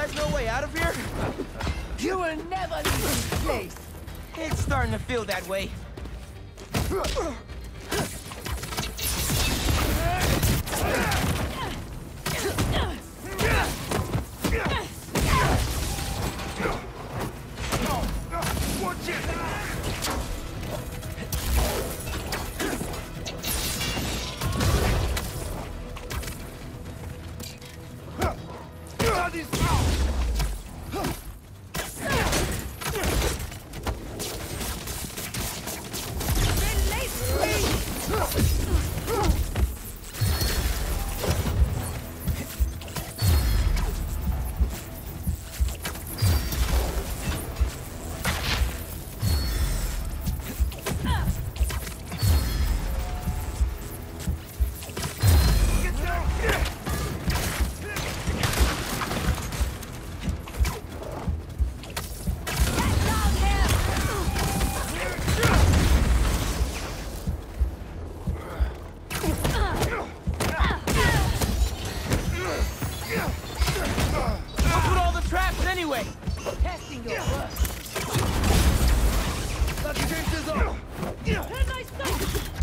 guys no way out of here? You will never leave this place. It's starting to feel that way. Watch it! Testing your work. That change is on! Turn my sight!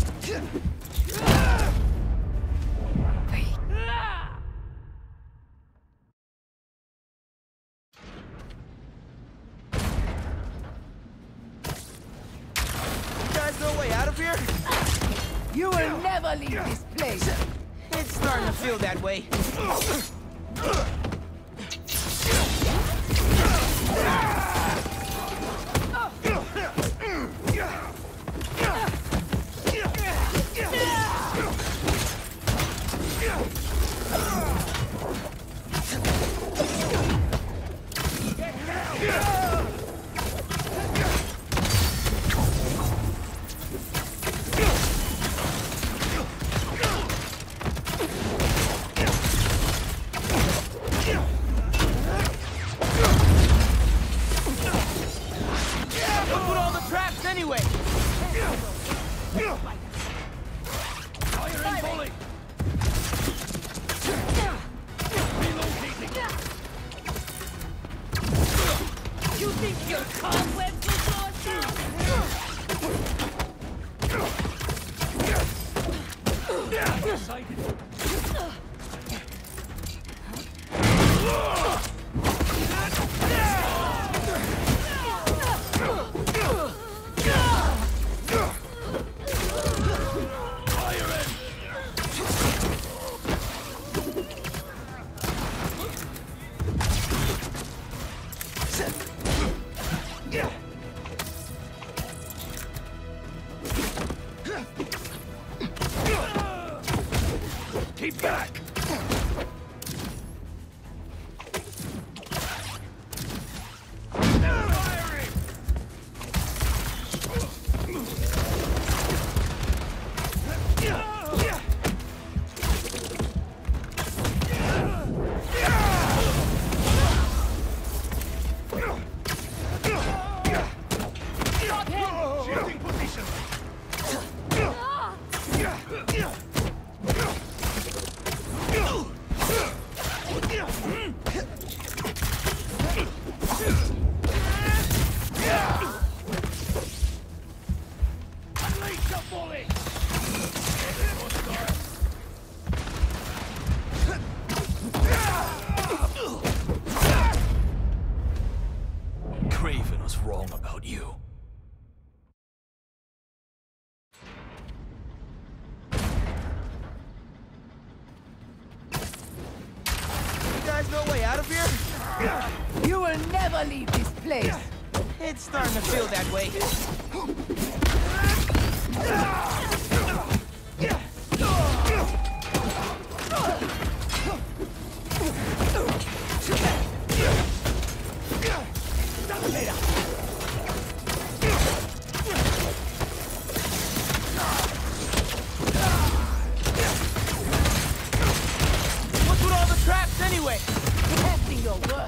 You guys no way out of here? You will never leave this place. It's starting to feel that way. Anyway, Fire and volley! Relocating! You think your cobwebs will slow us down? Excited! Keep back! Shifting position! Unleash the bully! Craven was wrong about you. you guys no way out of here? You will never leave this place. It's starting to feel that way. What's with all the traps anyway? Testing your work.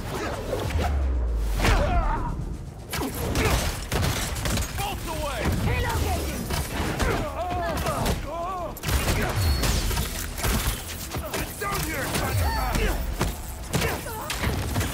Both away! Relocating. Get down here, Thunderman!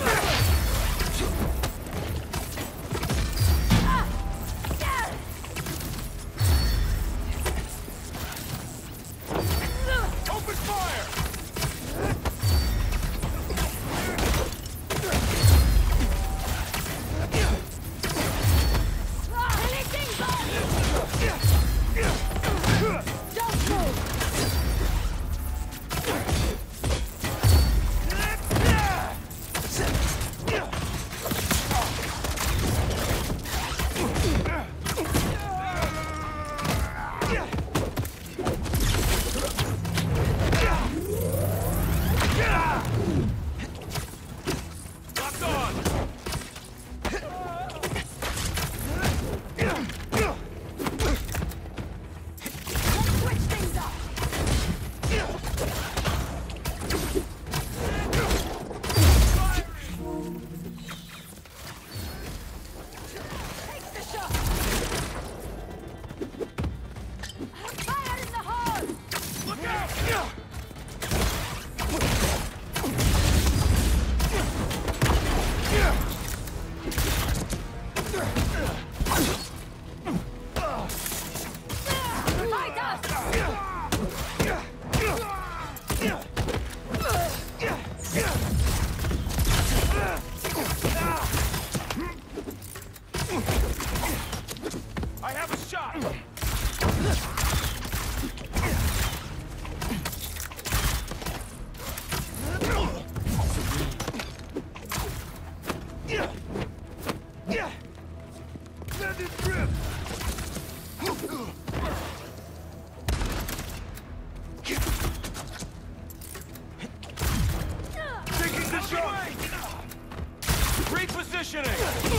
Repositioning!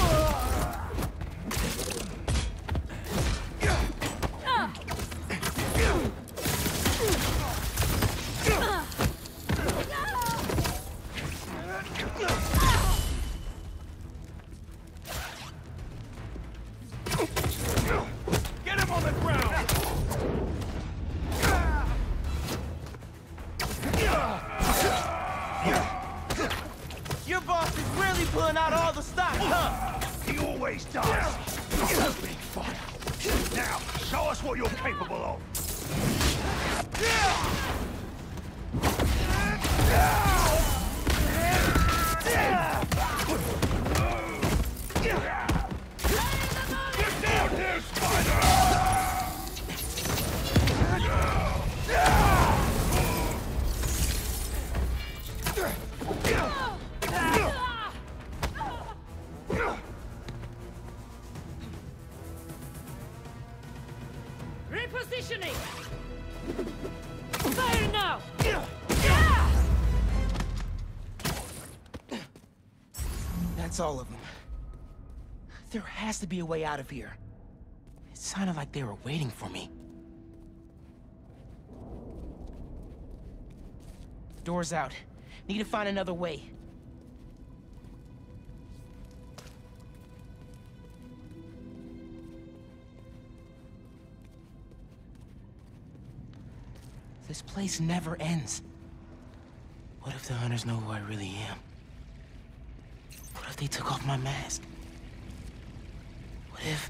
Get him on the ground! Your boss is really pulling out all the stops, huh? He always does! Big fun. Now, show us what you're capable of! Get down here, Spider! Repositioning! Fire now! That's all of them. There has to be a way out of here. It sounded like they were waiting for me. Door's out. Need to find another way. This place never ends. What if the hunters know who I really am? What if they took off my mask? What if...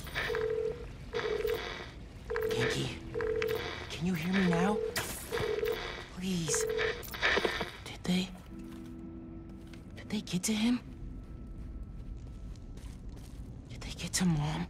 Ganke, can you hear me now? Please. Did they get to him? Did they get to Mom?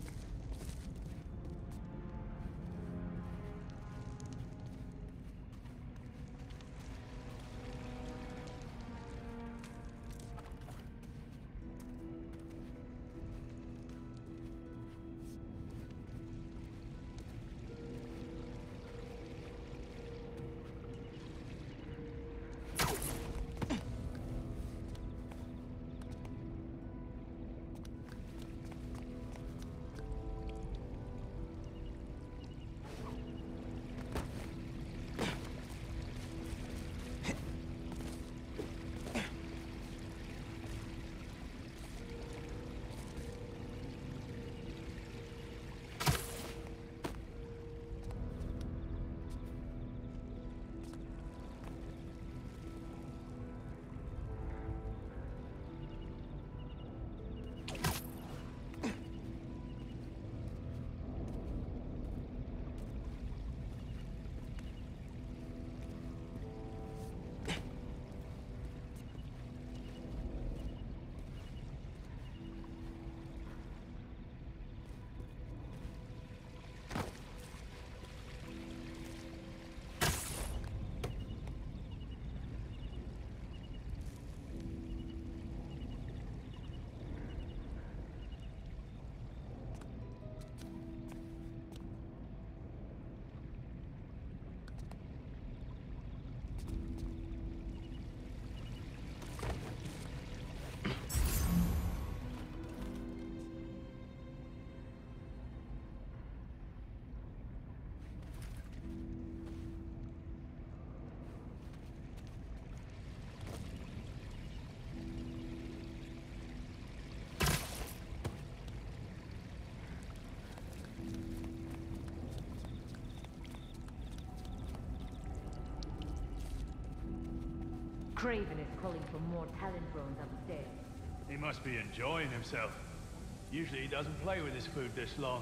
Craven is calling for more talent drones upstairs. He must be enjoying himself. Usually he doesn't play with his food this long.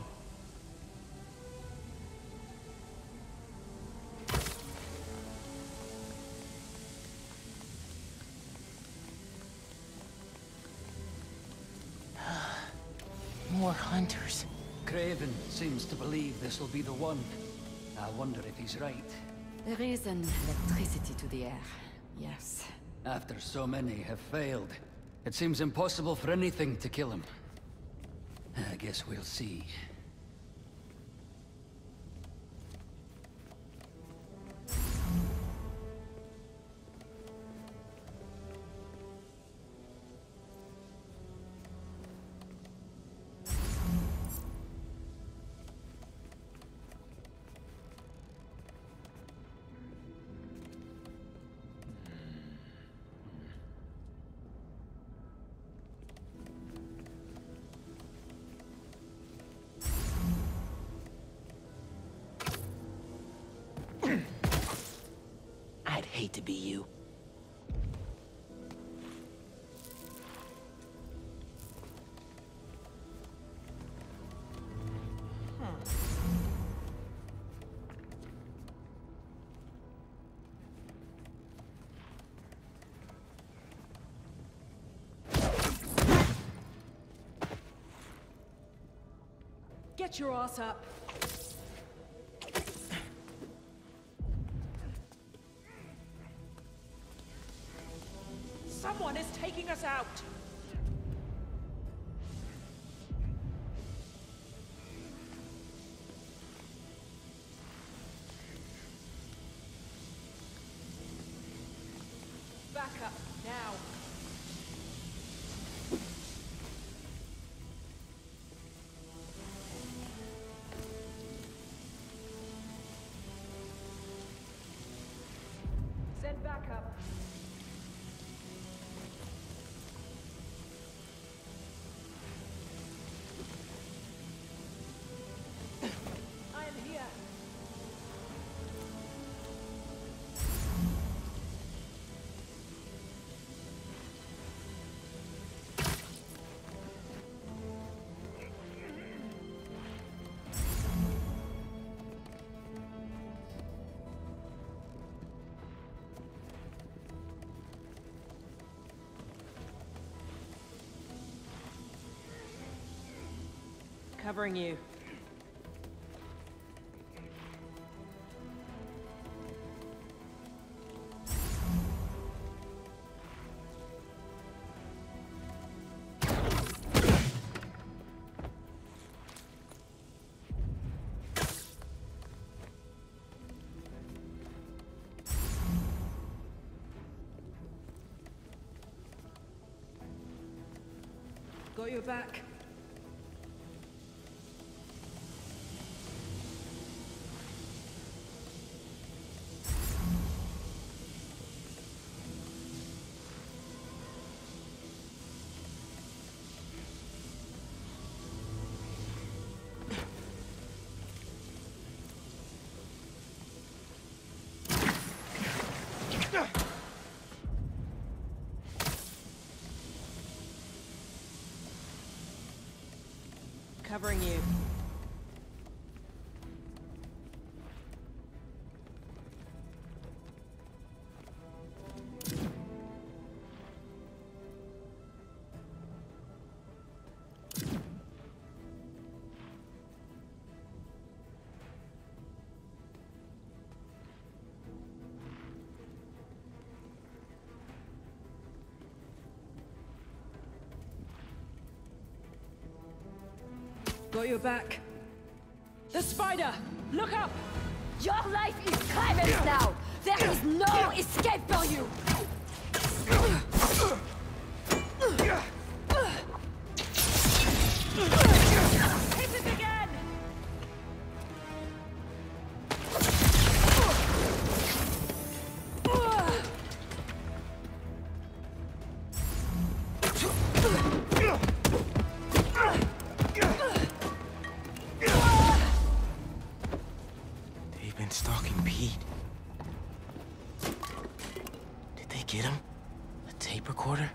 More hunters. Craven seems to believe this will be the one. I wonder if he's right. There is an electricity to the air, yes. After so many have failed, it seems impossible for anything to kill him. I guess we'll see. hate to be you. Get your ass up. Someone is taking us out. Back up now. Send backup. I am here. Covering you. Got your back. Covering you. Got your back. The spider! Look up! Your life is private now! There is no escape for you! Hit it again! They've been stalking Pete. Did they get him? A tape recorder?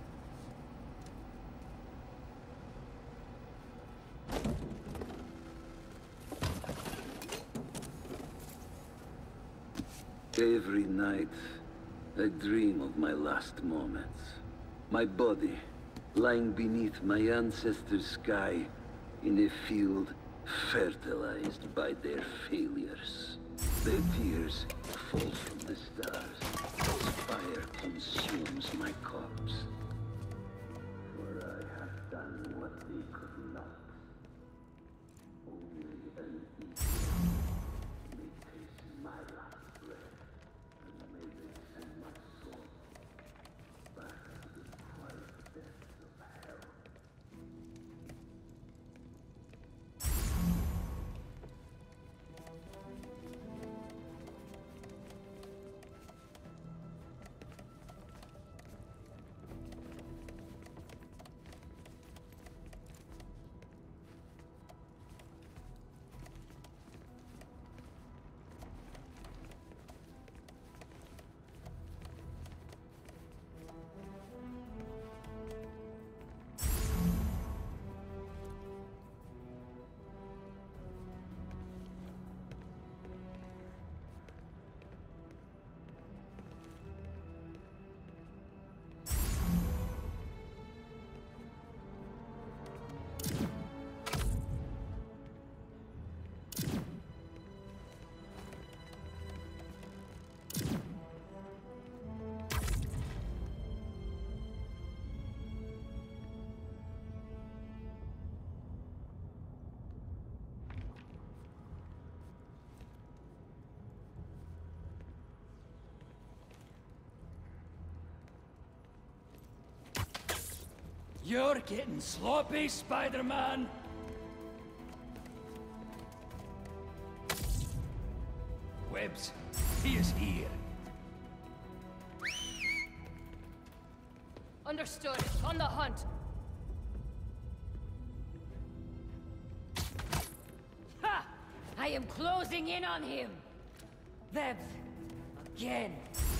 Every night, I dream of my last moments. My body, lying beneath my ancestors' sky, in a field fertilized by their failures. Their tears fall from the stars as fire consumes my corpse. For I have done what they could not. Only an eagle may taste my last breath, and may they send my soul back to the quiet depths of hell. You're getting sloppy, Spider-Man! Webbs, he is here. Understood. On the hunt. Ha! I am closing in on him. Webbs. Again.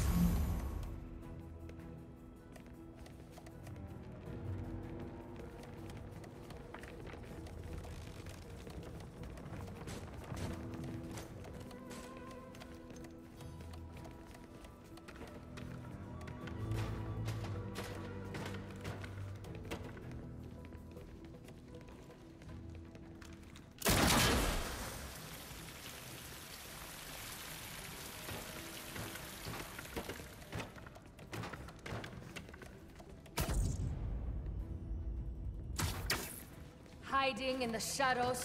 Hiding in the shadows.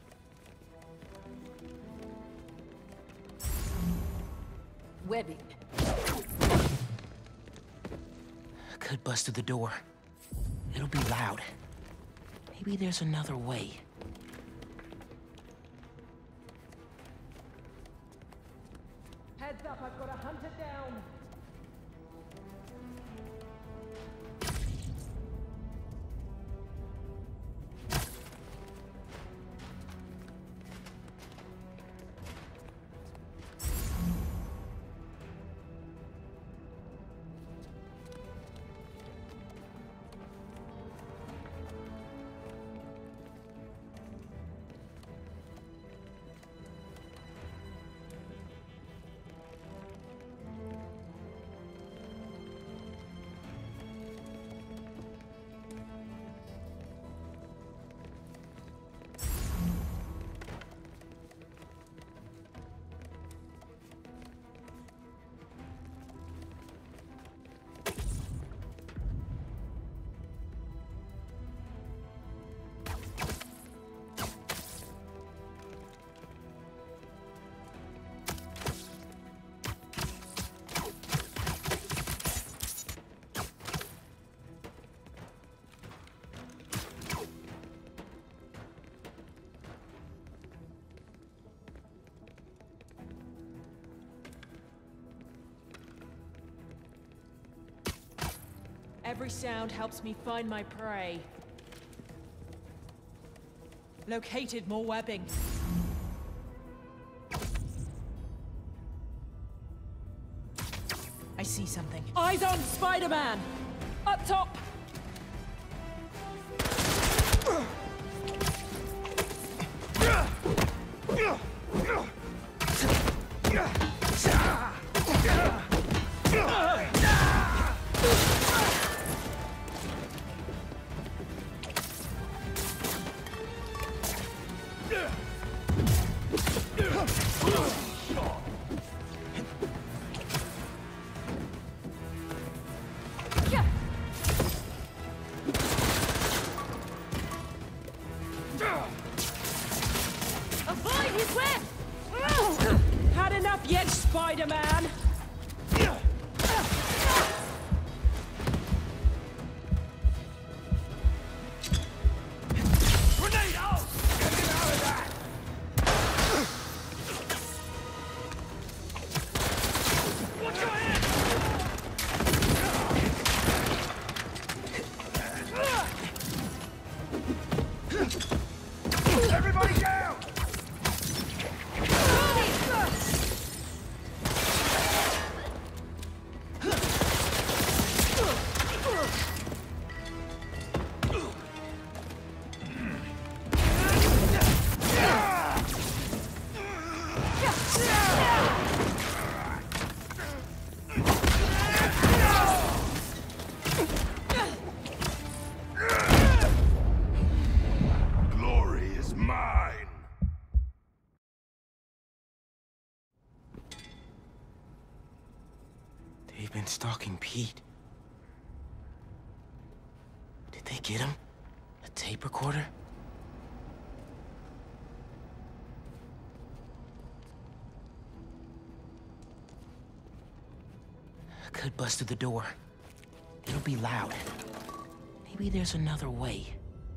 Webbing. Could bust through the door. It'll be loud. Maybe there's another way. Heads up, I've got to hunt it down. Every sound helps me find my prey. Located more webbing. I see something. Eyes on Spider-Man! Up top! Avoid his web! Had enough yet, Spider-Man? Grenade out! Get him out of that! Watch your head! Everybody down! Glory is mine! They've been stalking Pete. Did they get him? A tape recorder? Could bust through the door. It'll be loud. Maybe there's another way.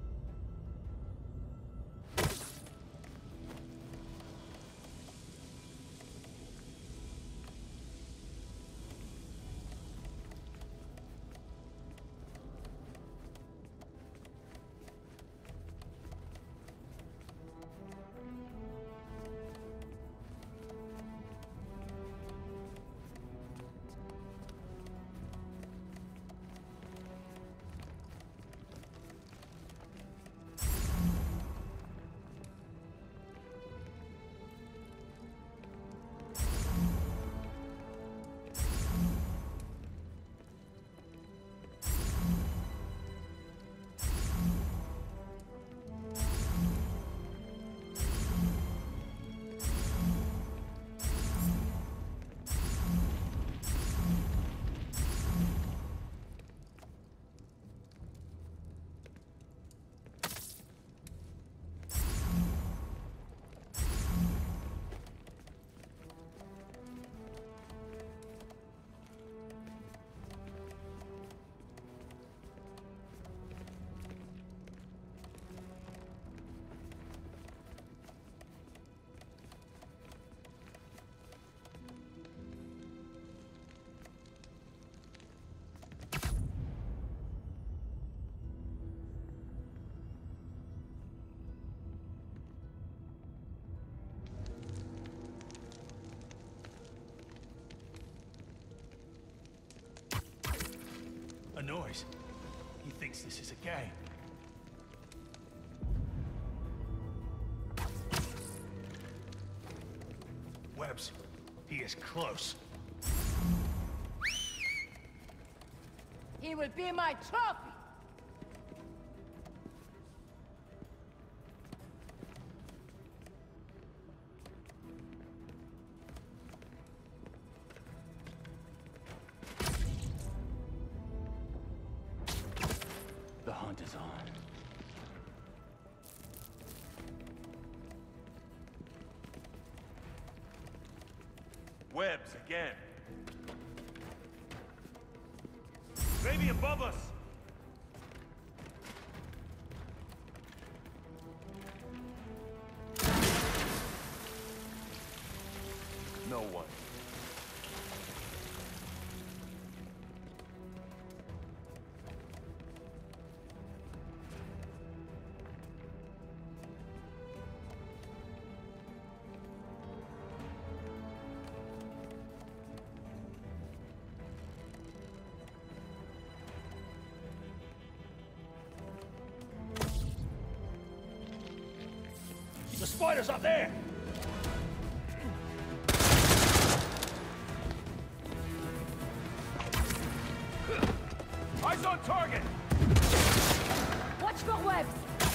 A noise. He thinks this is a game. Webbs, he is close. He will be my trophy! The hunt is on. Webbs again. Maybe above us. No one. The spider's up there! Eyes on target! Watch for webs!